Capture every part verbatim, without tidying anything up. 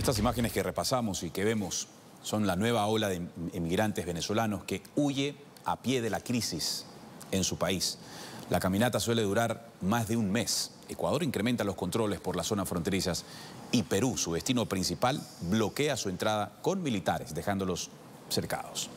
Estas imágenes que repasamos y que vemos son la nueva ola de inmigrantes venezolanos que huye a pie de la crisis en su país. La caminata suele durar más de un mes. Ecuador incrementa los controles por las zonas fronterizas y Perú, su destino principal, bloquea su entrada con militares, dejándolos cercados.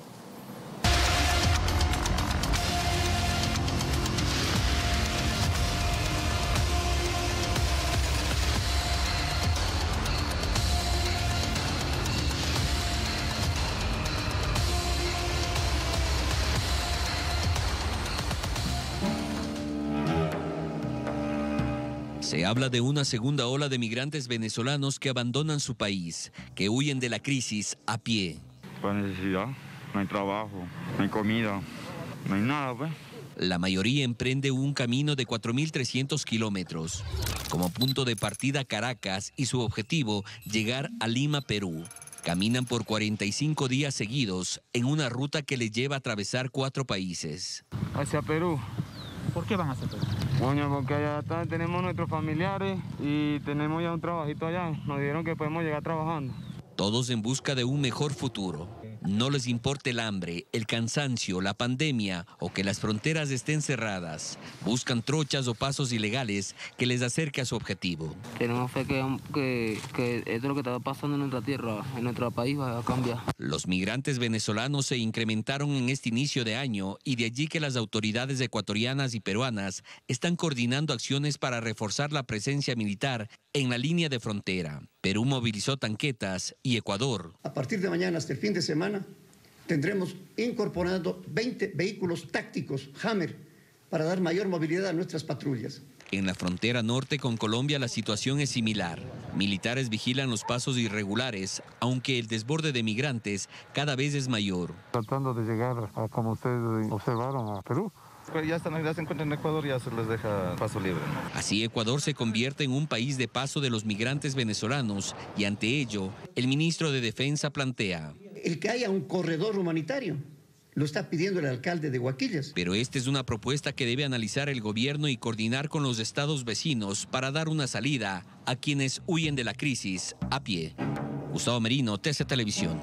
Se habla de una segunda ola de migrantes venezolanos que abandonan su país, que huyen de la crisis a pie. Por necesidad, no hay trabajo, no hay comida, no hay nada, pues. La mayoría emprende un camino de cuatro mil trescientos kilómetros. Como punto de partida Caracas y su objetivo, llegar a Lima, Perú. Caminan por cuarenta y cinco días seguidos en una ruta que les lleva a atravesar cuatro países. Hacia Perú. ¿Por qué van a hacer Perú? Bueno, porque allá está, tenemos nuestros familiares y tenemos ya un trabajito allá. Nos dijeron que podemos llegar trabajando. Todos en busca de un mejor futuro. No les importa el hambre, el cansancio, la pandemia o que las fronteras estén cerradas. Buscan trochas o pasos ilegales que les acerque a su objetivo. Tenemos fe que, que, que esto es lo que está pasando en nuestra tierra, en nuestro país, va a cambiar. Los migrantes venezolanos se incrementaron en este inicio de año y de allí que las autoridades ecuatorianas y peruanas están coordinando acciones para reforzar la presencia militar en la línea de frontera. Perú movilizó tanquetas y Ecuador. A partir de mañana hasta el fin de semana tendremos incorporado veinte vehículos tácticos Hammer para dar mayor movilidad a nuestras patrullas. En la frontera norte con Colombia la situación es similar. Militares vigilan los pasos irregulares, aunque el desborde de migrantes cada vez es mayor. Tratando de llegar, a, como ustedes observaron, a Perú. Pero ya están, ya se encuentran en Ecuador, ya se les deja paso libre, ¿no? Así Ecuador se convierte en un país de paso de los migrantes venezolanos y ante ello el ministro de Defensa plantea: el que haya un corredor humanitario lo está pidiendo el alcalde de Huaquillas. Pero esta es una propuesta que debe analizar el gobierno y coordinar con los estados vecinos para dar una salida a quienes huyen de la crisis a pie. Gustavo Merino, T C Televisión.